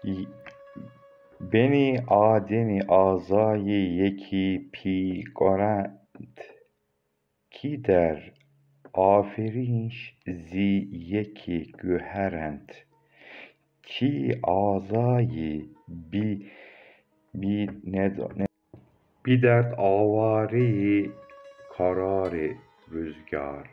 Y- Beni Adem'i azayı yeki pi gorent ki der aferinş zi yeki güherent ki azayı bi ne bir dert avari kararı rüzgar.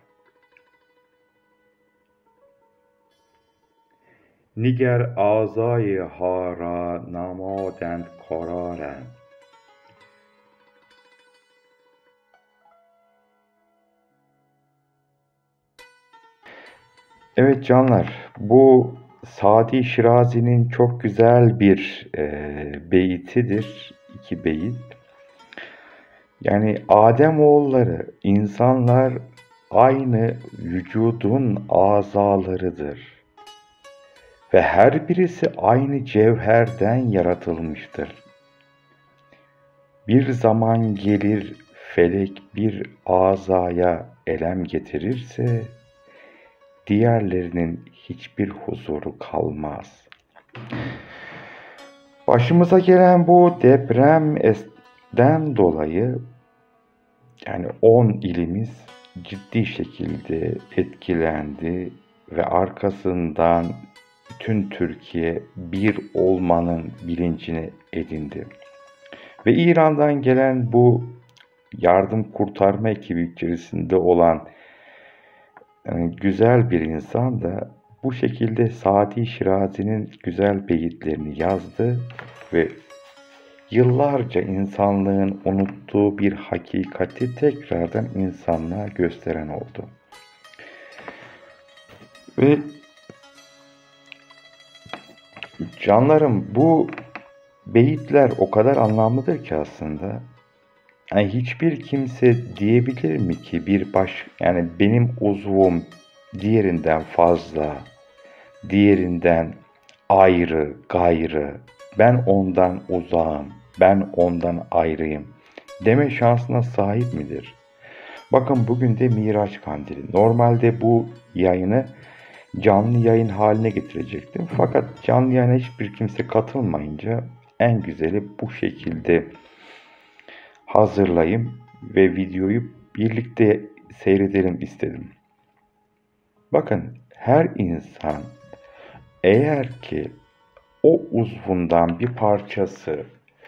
Niger azayı hara namadend kararen. Evet canlar, bu Sadi Şirazi'nin çok güzel bir beytidir. İki beyit. Yani Ademoğulları, insanlar aynı vücudun azalarıdır. Ve her birisi aynı cevherden yaratılmıştır. Bir zaman gelir felek bir azaya elem getirirse, diğerlerinin hiçbir huzuru kalmaz. Başımıza gelen bu depremden dolayı yani 10 ilimiz ciddi şekilde etkilendi ve arkasından bütün Türkiye bir olmanın bilincini edindi. Ve İran'dan gelen bu yardım kurtarma ekibi içerisinde olan güzel bir insan da bu şekilde Sadi Şirazi'nin güzel beyitlerini yazdı ve yıllarca insanlığın unuttuğu bir hakikati tekrardan insanlığa gösteren oldu. Ve canlarım, bu beyitler o kadar anlamlıdır ki aslında. Yani hiçbir kimse diyebilir mi ki yani benim uzvum diğerinden fazla, diğerinden ayrı, gayrı, ben ondan uzağım, ben ondan ayrıyım deme şansına sahip midir? Bakın bugün de Miraç Kandili. Normalde bu yayını canlı yayın haline getirecektim. Fakat canlı yayına hiçbir kimse katılmayınca en güzeli bu şekilde hazırlayayım ve videoyu birlikte seyredelim istedim. Bakın her insan eğer ki o uzvundan bir parçası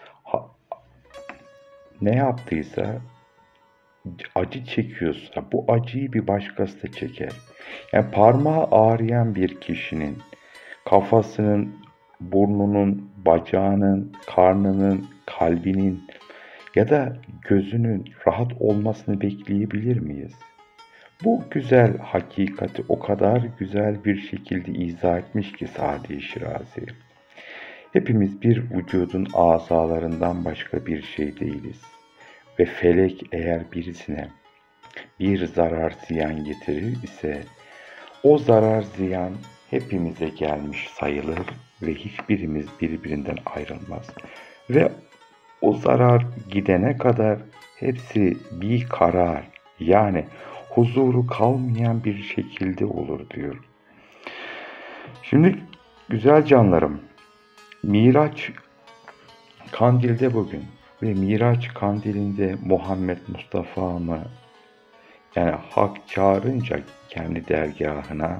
ne yaptıysa, acı çekiyorsa bu acıyı bir başkası da çeker. Yani parmağı ağrıyan bir kişinin kafasının, burnunun, bacağının, karnının, kalbinin ya da gözünün rahat olmasını bekleyebilir miyiz? Bu güzel hakikati o kadar güzel bir şekilde izah etmiş ki Sadi Şirazi. Hepimiz bir vücudun azalarından başka bir şey değiliz. Ve felek eğer birisine bir zarar ziyan getirir ise o zarar ziyan hepimize gelmiş sayılır ve hiçbirimiz birbirinden ayrılmaz. Ve o zarar gidene kadar hepsi bir karar, yani huzuru kalmayan bir şekilde olur diyor. Şimdi güzel canlarım, Miraç Kandil'de bugün ve Miraç Kandil'inde Muhammed Mustafa'mı, yani hak çağırınca kendi dergahına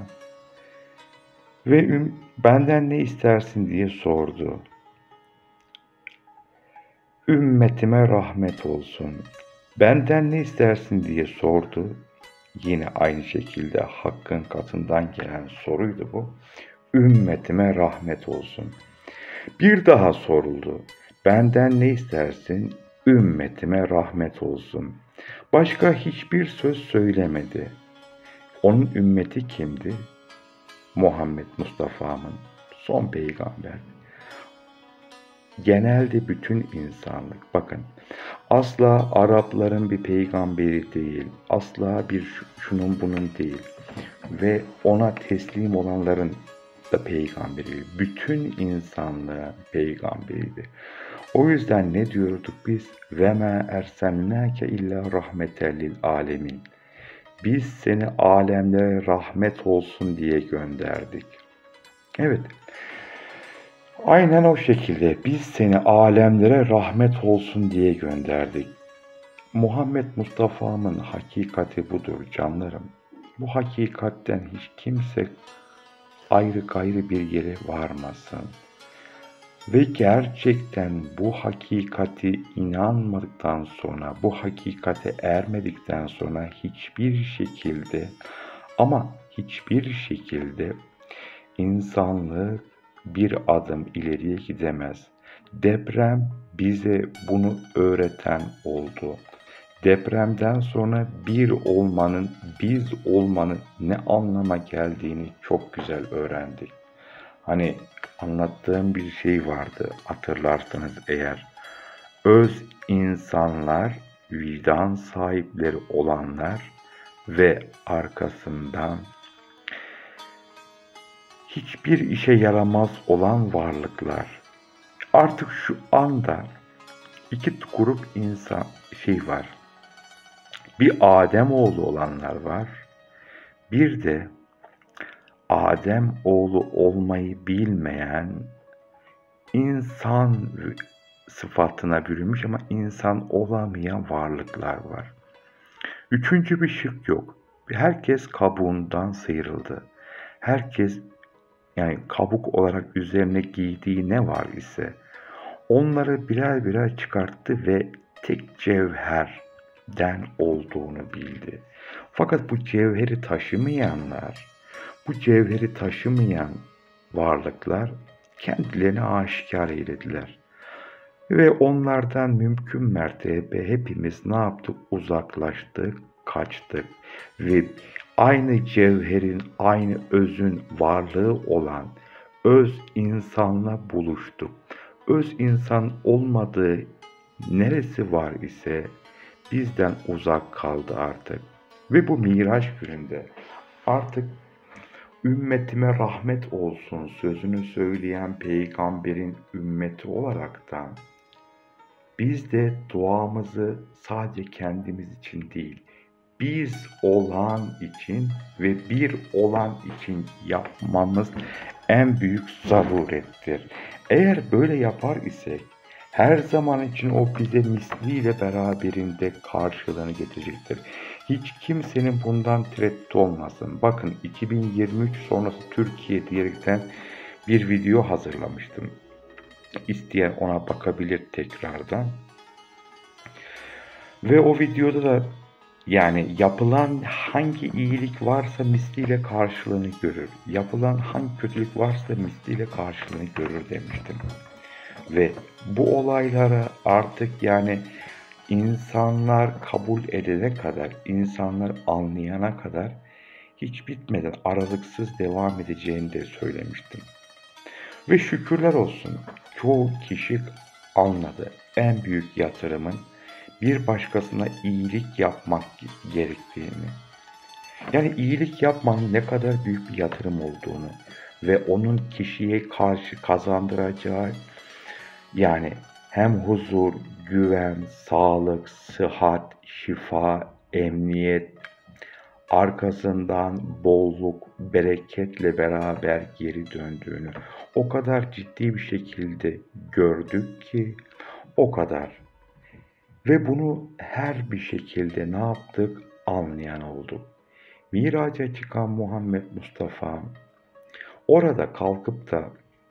ve benden ne istersin diye sordu. Ümmetime rahmet olsun. Benden ne istersin diye sordu. Yine aynı şekilde Hakk'ın katından gelen soruydu bu. Ümmetime rahmet olsun. Bir daha soruldu. Benden ne istersin? Ümmetime rahmet olsun. Başka hiçbir söz söylemedi. Onun ümmeti kimdi? Muhammed Mustafa'mın son peygamber. Genelde bütün insanlık. Bakın, asla Arapların bir peygamberi değil, asla bir şunun bunun değil ve ona teslim olanların da peygamberi, bütün insanlığın peygamberiydi. O yüzden ne diyorduk biz? Ve ma erselnâke illa rahmeten lil alemin. Biz seni alemlere rahmet olsun diye gönderdik. Evet, Aynen o şekilde biz seni alemlere rahmet olsun diye gönderdik. Muhammed Mustafa'mın hakikati budur canlarım. Bu hakikatten hiç kimse ayrı gayrı bir yere varmasın. Ve gerçekten bu hakikati inanmadıktan sonra, bu hakikate ermedikten sonra hiçbir şekilde ama hiçbir şekilde insanlık bir adım ileriye gidemez. Deprem bize bunu öğreten oldu. Depremden sonra bir olmanın, biz olmanın ne anlama geldiğini çok güzel öğrendik. Hani anlattığım bir şey vardı hatırlarsanız eğer. Öz insanlar, vicdan sahipleri olanlar ve arkasından hiçbir işe yaramaz olan varlıklar. Artık şu anda iki grup insan var. Bir Adem oğlu olanlar var. Bir de Adem oğlu olmayı bilmeyen insan sıfatına bürünmüş ama insan olamayan varlıklar var. Üçüncü bir şık yok. Herkes kabuğundan sıyrıldı. Herkes yani kabuk olarak üzerine giydiği ne var ise onları birer birer çıkarttı ve tek cevherden olduğunu bildi. Fakat bu cevheri taşımayanlar, bu cevheri taşımayan varlıklar kendilerini aşikar eylediler. Ve onlardan mümkün mertebe hepimiz ne yaptık? Uzaklaştık, kaçtık. Ve aynı cevherin, aynı özün varlığı olan öz insanla buluştuk. Öz insan olmadığı neresi var ise bizden uzak kaldı artık. Ve bu Miraç gününde artık ümmetime rahmet olsun sözünü söyleyen peygamberin ümmeti olaraktan biz de duamızı sadece kendimiz için değil, biz olan için ve bir olan için yapmamız en büyük zarurettir. Eğer böyle yapar isek her zaman için o bize misliyle beraberinde karşılığını getirecektir. Hiç kimsenin bundan tereddüt olmasın. Bakın 2023 sonrası Türkiye diyerekten bir video hazırlamıştım. İsteyen ona bakabilir tekrardan. Ve o videoda da yani yapılan hangi iyilik varsa misliyle karşılığını görür. Yapılan hangi kötülük varsa misliyle karşılığını görür demiştim. Ve bu olaylara artık yani insanlar kabul edene kadar, insanlar anlayana kadar hiç bitmeden aralıksız devam edeceğini de söylemiştim. Ve şükürler olsun çoğu kişi anladı. En büyük yatırımın bir başkasına iyilik yapmak gerektiğini. Yani iyilik yapmanın ne kadar büyük bir yatırım olduğunu ve onun kişiye karşı kazandıracağı yani hem huzur, güven, sağlık, sıhhat, şifa, emniyet, arkasından bolluk, bereketle beraber geri döndüğünü o kadar ciddi bir şekilde gördük ki o kadar. Ve bunu her bir şekilde ne yaptık? Anlayan olduk. Miraca çıkan Muhammed Mustafa orada kalkıp da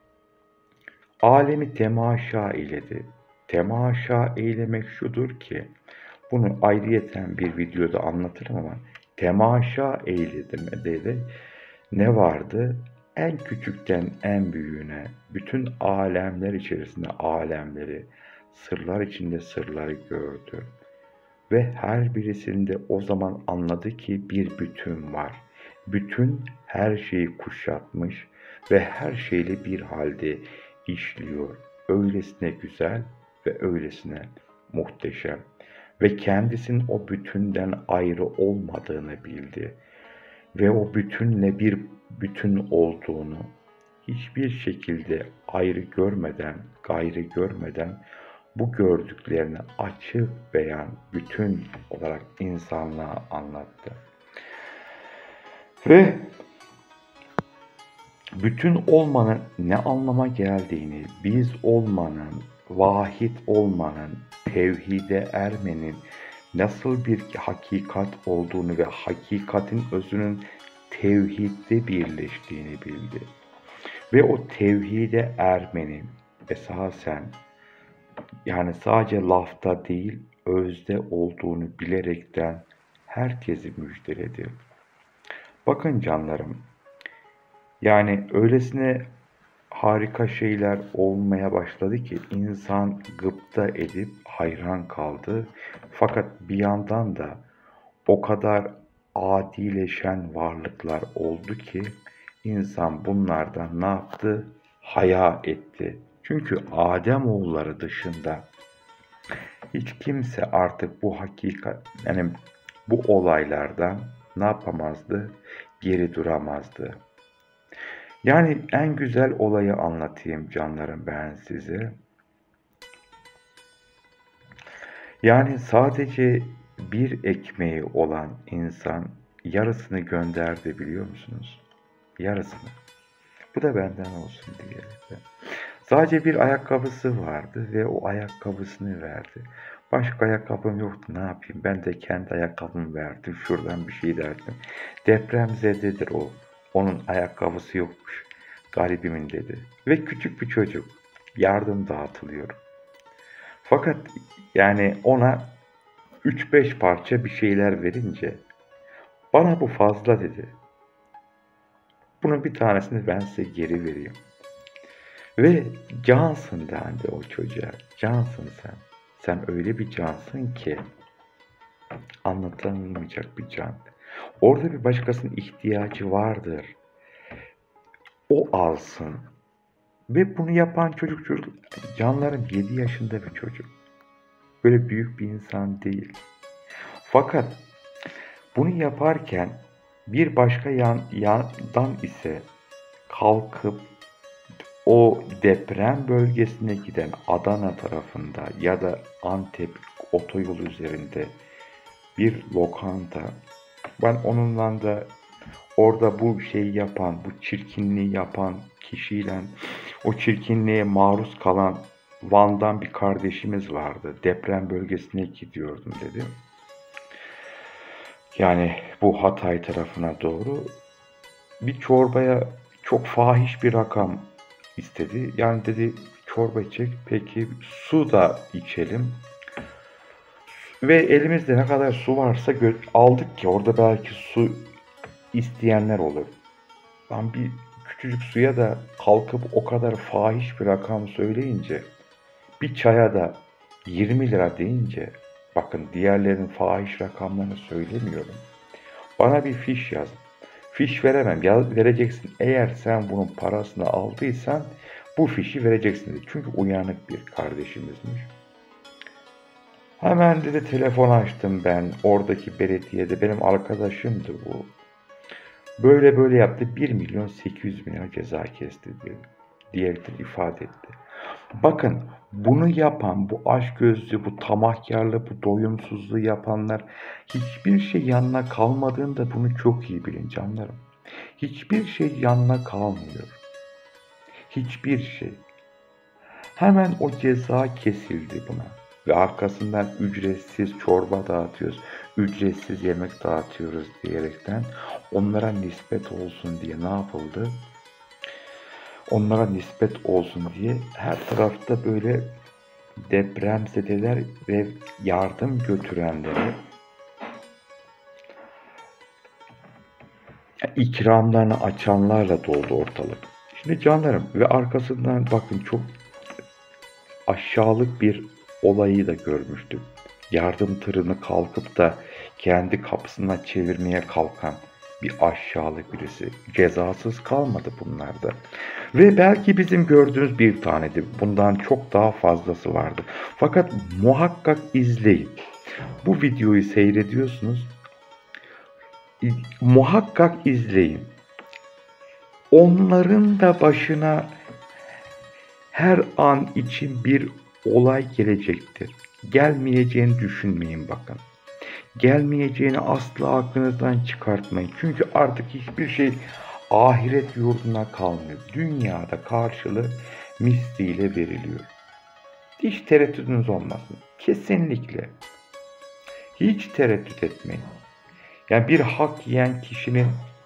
alemi temaşa eyledi. Temaşa eylemek şudur ki, bunu ayrıyeten bir videoda anlatırım ama temaşa eyledim dedi. Ne vardı? En küçükten en büyüğüne, bütün alemler içerisinde alemleri, sırlar içinde sırları gördü. Ve her birisinde o zaman anladı ki bir bütün var. Bütün her şeyi kuşatmış ve her şeyle bir halde işliyor. Öylesine güzel ve öylesine muhteşem. Ve kendisinin o bütünden ayrı olmadığını bildi. Ve o bütünle bir bütün olduğunu hiçbir şekilde ayrı görmeden, gayrı görmeden bu gördüklerini açık beyan bütün olarak insanlığa anlattı. Ve bütün olmanın ne anlama geldiğini, biz olmanın, vahid olmanın, tevhide ermenin nasıl bir hakikat olduğunu ve hakikatin özünün tevhidde birleştiğini bildi. Ve o tevhide ermenin esasen yani sadece lafta değil özde olduğunu bilerekten herkesi müjdeledi. Bakın canlarım, yani öylesine harika şeyler olmaya başladı ki insan gıpta edip hayran kaldı. Fakat bir yandan da o kadar adileşen varlıklar oldu ki insan bunlardan ne yaptı? Haya etti. Çünkü Ademoğulları dışında hiç kimse artık bu hakikat yani bu olaylardan ne yapamazdı? Geri duramazdı. Yani en güzel olayı anlatayım canlarım ben size. Yani sadece bir ekmeği olan insan yarısını gönderdi biliyor musunuz? Yarısını. Bu da benden olsun diye. Sadece bir ayakkabısı vardı ve o ayakkabısını verdi. Başka ayakkabım yoktu, ne yapayım? Ben de kendi ayakkabımı verdim. Şuradan bir şey derdim. Depremzededir o. Onun ayakkabısı yokmuş. Garibimin dedi. Ve küçük bir çocuk. Yardım dağıtılıyor. Fakat yani ona 3-5 parça bir şeyler verince bana bu fazla dedi. Bunun bir tanesini ben size geri vereyim. Ve cansın dendi o çocuğa. Cansın sen. Sen öyle bir cansın ki anlatılamayacak bir can. Orada bir başkasının ihtiyacı vardır. O alsın. Ve bunu yapan çocuk canlarım 7 yaşında bir çocuk. Böyle büyük bir insan değil. Fakat bunu yaparken bir başka yandan ise kalkıp o deprem bölgesine giden Adana tarafında ya da Antep otoyolu üzerinde bir lokanta. Ben onunla da orada bu şeyi yapan, bu çirkinliği yapan kişiyle o çirkinliğe maruz kalan Van'dan bir kardeşimiz vardı. Deprem bölgesine gidiyordum dedi. Yani bu Hatay tarafına doğru bir çorbaya çok fahiş bir rakam istedi. Yani dedi çorba içecek. Peki su da içelim. Ve elimizde ne kadar su varsa aldık ki orada belki su isteyenler olur. Ben bir küçücük suya da kalkıp o kadar fahiş bir rakam söyleyince bir çaya da 20 lira deyince bakın diğerlerinin fahiş rakamlarını söylemiyorum. Bana bir fiş yaz. Fiş veremem. Ya vereceksin. Eğer sen bunun parasını aldıysan bu fişi vereceksin dedi. Çünkü uyanık bir kardeşimizmiş. Hemen dedi telefon açtım ben. Oradaki belediyede benim arkadaşımdı bu. Böyle böyle yaptı. 1.800.000 lira ceza kesti diyerekten ifade etti. Bakın bunu yapan, bu açgözlü, bu tamahkarlı, bu doyumsuzluğu yapanlar hiçbir şey yanına kalmadığında bunu çok iyi bilin canlarım. Hiçbir şey yanına kalmıyor. Hiçbir şey. Hemen o ceza kesildi buna. Ve arkasından ücretsiz çorba dağıtıyoruz, ücretsiz yemek dağıtıyoruz diyerekten onlara nispet olsun diye ne yapıldı? Onlara nispet olsun diye her tarafta böyle depremzedeler ve yardım götürenlere ikramlarını açanlarla doldu ortalık. Şimdi canlarım ve arkasından bakın çok aşağılık bir olayı da görmüştük. Yardım tırını kalkıp da kendi kapısına çevirmeye kalkan bir aşağılık birisi. Cezasız kalmadı bunlarda. Ve belki bizim gördüğümüz bir taneydi. Bundan çok daha fazlası vardı. Fakat muhakkak izleyin. Bu videoyu seyrediyorsunuz. Muhakkak izleyin. Onların da başına her an için bir olay gelecektir. Gelmeyeceğini düşünmeyin bakın. Gelmeyeceğini asla aklınızdan çıkartmayın. Çünkü artık hiçbir şey ahiret yurduna kalmıyor. Dünyada karşılığı misliyle veriliyor. Hiç tereddütünüz olmasın. Kesinlikle. Hiç tereddüt etmeyin. Yani bir hak yiyen kişinin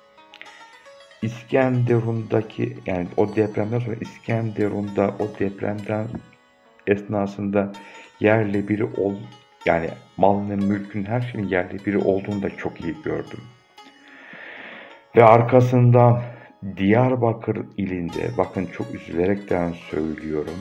İskenderun'daki, yani o depremden sonra İskenderun'da o depremden esnasında yerle biri yani malının, mülkün, her şeyin yerle biri olduğunu da çok iyi gördüm. Ve arkasından Diyarbakır ilinde, bakın çok üzülerekten söylüyorum,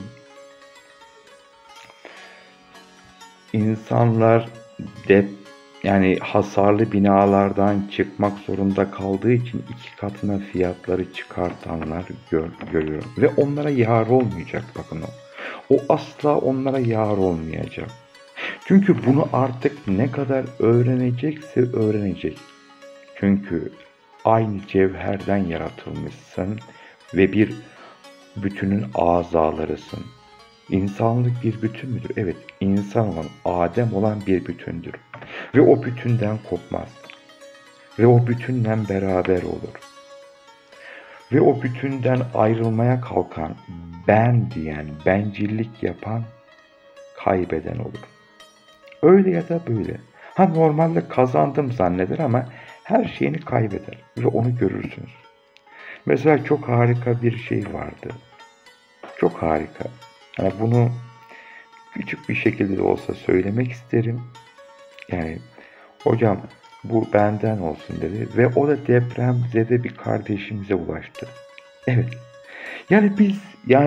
insanlar yani hasarlı binalardan çıkmak zorunda kaldığı için 2 katına fiyatları çıkartanlar görüyorum. Ve onlara yar olmayacak, bakın o. O asla onlara yar olmayacak. Çünkü bunu artık ne kadar öğrenecekse öğrenecek. Çünkü aynı cevherden yaratılmışsın ve bir bütünün azalarısın. İnsanlık bir bütün müdür? Evet, insan olan, Adem olan bir bütündür. Ve o bütünden kopmaz. Ve o bütünle beraber olur. Ve o bütünden ayrılmaya kalkan, ben diyen, bencillik yapan, kaybeden olur. Öyle ya da böyle. Normalde kazandım zanneder ama her şeyini kaybeder. Ve onu görürsünüz. Mesela çok harika bir şey vardı. Çok harika. Yani bunu küçük bir şekilde de olsa söylemek isterim. Yani hocam bu benden olsun dedi ve o da depremzede bir kardeşimize ulaştı. Evet. Yani biz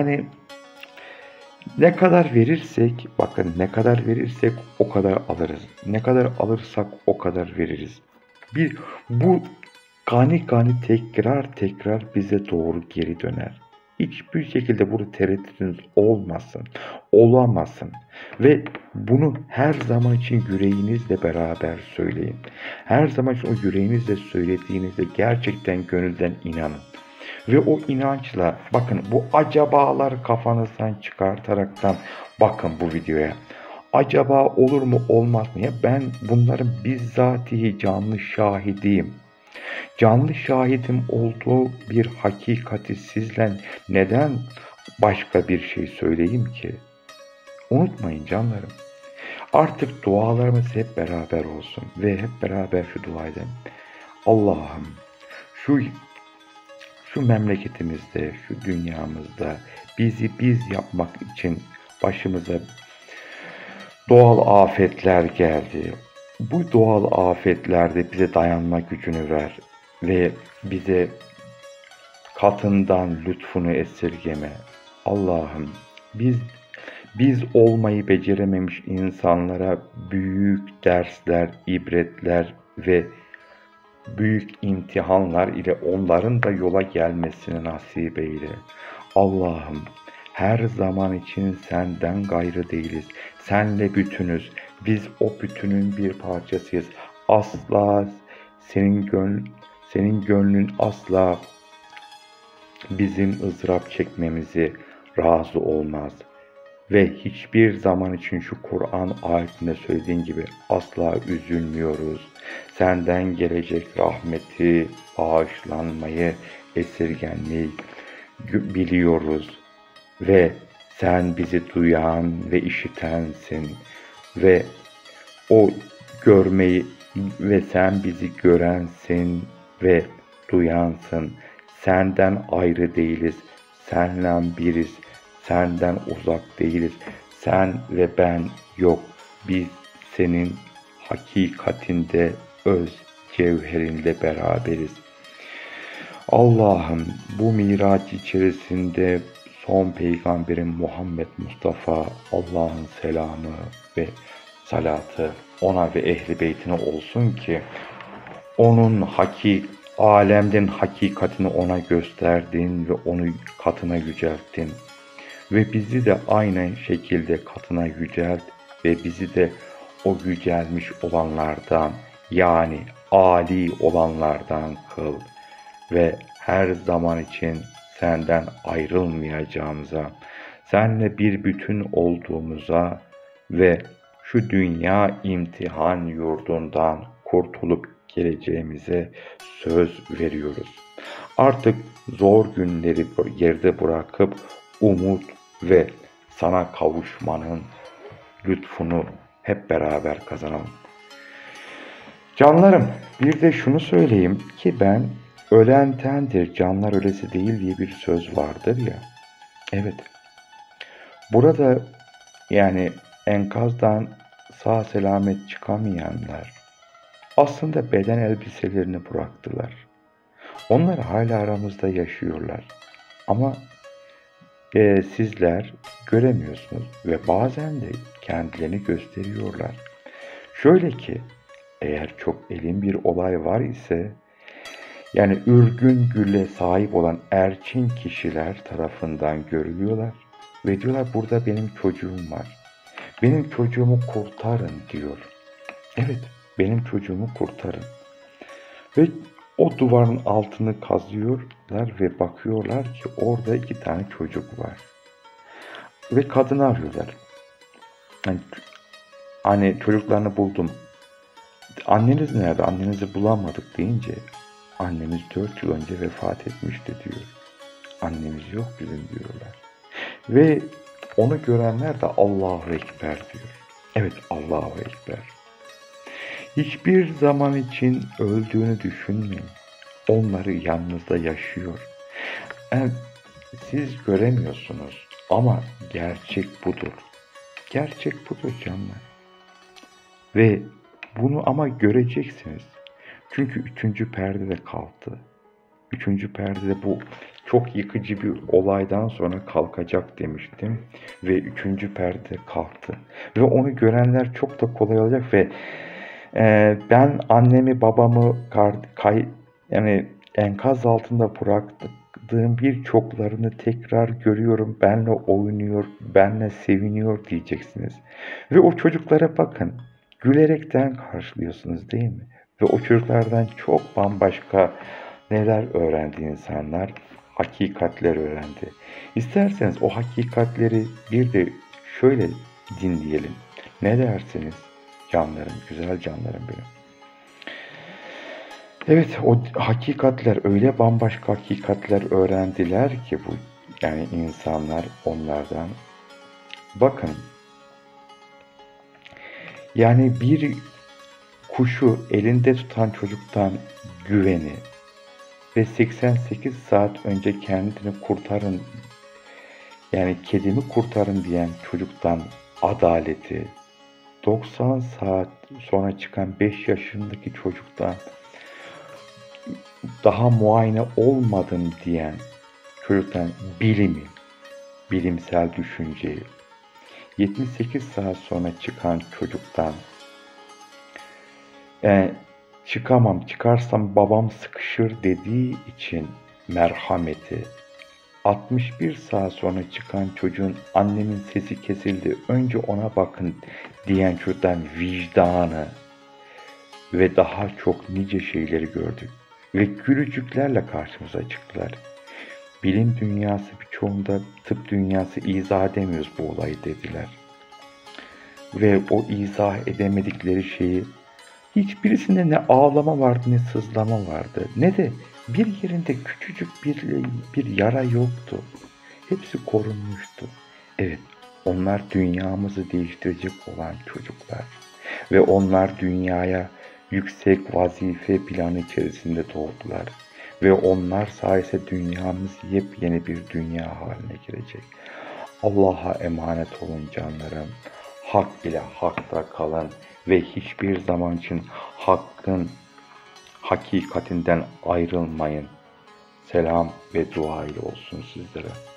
ne kadar verirsek, bakın ne kadar verirsek o kadar alırız. Ne kadar alırsak o kadar veririz. Bu gani gani tekrar tekrar bize doğru geri döner. Hiçbir şekilde burada tereddütünüz olmasın, olamasın. Ve bunu her zaman için yüreğinizle beraber söyleyin. Her zaman için o yüreğinizle söylediğinizde gerçekten gönülden inanın. Ve o inançla, bakın bu acabalar kafanızdan çıkartaraktan bakın bu videoya. Acaba olur mu olmaz mı? Ya ben bunların bizzatihi canlı şahidiyim. Canlı şahidim olduğu bir hakikati sizle neden başka bir şey söyleyeyim ki? Unutmayın canlarım. Artık dualarımız hep beraber olsun ve hep beraber şu dua edelim. Allah'ım şu memleketimizde, şu dünyamızda bizi biz yapmak için başımıza doğal afetler geldi. Bu doğal afetlerde bize dayanma gücünü ver ve bize katından lütfunu esirgeme. Allah'ım biz olmayı becerememiş insanlara büyük dersler, ibretler ve büyük imtihanlar ile onların da yola gelmesini nasip eyle. Allah'ım her zaman için senden gayrı değiliz. Senle bütünüz. Biz o bütünün bir parçasıyız. Asla senin gönlün asla bizim ızdırap çekmemizi razı olmaz. Ve hiçbir zaman için şu Kur'an ayetinde söylediğin gibi asla üzülmüyoruz. Senden gelecek rahmeti, bağışlanmayı, esirgenmeyi biliyoruz. Ve sen bizi duyan ve işitensin. Ve o görmeyi ve sen bizi görensin ve duyansın. Senden ayrı değiliz. Senle biriz. Senden uzak değiliz. Sen ve ben yok. Biz senin hakikatinde, öz cevherinde beraberiz. Allah'ım bu miraç içerisinde son peygamberin Muhammed Mustafa, Allah'ın selamı ve salatı ona ve ehli beytine olsun ki onun alemden hakikatini ona gösterdin ve onu katına yücelttin. Ve bizi de aynı şekilde katına yücelt ve bizi de o yücelmiş olanlardan, yani âli olanlardan kıl. Ve her zaman için senden ayrılmayacağımıza, seninle bir bütün olduğumuza ve şu dünya imtihan yurdundan kurtulup geleceğimize söz veriyoruz. Artık zor günleri geride bırakıp umut ve sana kavuşmanın lütfunu hep beraber kazanalım. Canlarım, bir de şunu söyleyeyim ki ben ölen tendir, canlar ölesi değil diye bir söz vardır ya. Evet, burada yani enkazdan sağ selamet çıkamayanlar aslında beden elbiselerini bıraktılar. Onlar hala aramızda yaşıyorlar. Ama sizler göremiyorsunuz ve bazen de kendilerini gösteriyorlar. Şöyle ki, eğer çok elin bir olay var ise, yani ürgün güle sahip olan erçin kişiler tarafından görülüyorlar ve diyorlar burada benim çocuğum var. Benim çocuğumu kurtarın diyor. Evet, benim çocuğumu kurtarın. Ve o duvarın altını kazıyorlar ve bakıyorlar ki orada 2 tane çocuk var. Ve kadını arıyorlar. Hani çocuklarını buldum. Anneniz nerede? Annenizi bulamadık deyince annemiz 4 yıl önce vefat etmişti diyor. Annemiz yok bizim diyorlar. Ve onu görenler de Allahu Ekber diyor. Evet, Allahu Ekber. Hiçbir zaman için öldüğünü düşünmeyin. Onları yanınızda yaşıyor. Yani siz göremiyorsunuz ama gerçek budur. Gerçek budur canlar. Ve bunu ama göreceksiniz. Çünkü 3. perde de kalktı. 3. perdede bu çok yıkıcı bir olaydan sonra kalkacak demiştim. Ve 3. perde kalktı. Ve onu görenler çok da kolay olacak ve ben annemi babamı yani enkaz altında bıraktığım birçoklarını tekrar görüyorum. Benle oynuyor, benle seviniyor diyeceksiniz. Ve o çocuklara bakın. Gülerekten karşılıyorsunuz değil mi? Ve o çocuklardan çok bambaşka neler öğrendi insanlar? Hakikatler öğrendi. İsterseniz o hakikatleri bir de şöyle dinleyelim. Ne dersiniz? Canlarım, güzel canlarım benim. Evet, o hakikatler öyle bambaşka hakikatler öğrendiler ki bu yani insanlar onlardan. Bakın, yani bir kuşu elinde tutan çocuktan güveni ve 88 saat önce kendini kurtarın, yani kedimi kurtarın diyen çocuktan adaleti, 90 saat sonra çıkan 5 yaşındaki çocuktan daha muayene olmadım diyen çocuktan bilimi, bilimsel düşünceyi, 78 saat sonra çıkan çocuktan çıkarsam babam sıkışır dediği için merhameti, 61 saat sonra çıkan çocuğun annemin sesi kesildi, önce ona bakın diyen çocuktan vicdanı ve daha çok nice şeyleri gördük. Ve gülücüklerle karşımıza çıktılar. Bilim dünyası birçoğunda tıp dünyası izah edemiyoruz bu olayı dediler. Ve o izah edemedikleri şeyi hiçbirisinde ne ağlama vardı ne sızlama vardı ne de bir yerinde küçücük bir yara yoktu. Hepsi korunmuştu. Evet, onlar dünyamızı değiştirecek olan çocuklar. Ve onlar dünyaya yüksek vazife planı içerisinde doğdular. Ve onlar sayesinde dünyamız yepyeni bir dünya haline gelecek. Allah'a emanet olun canlarım. Hak ile hakta kalın ve hiçbir zaman için hakkın hakikatinden ayrılmayın. Selam ve dua ile olsun sizlere.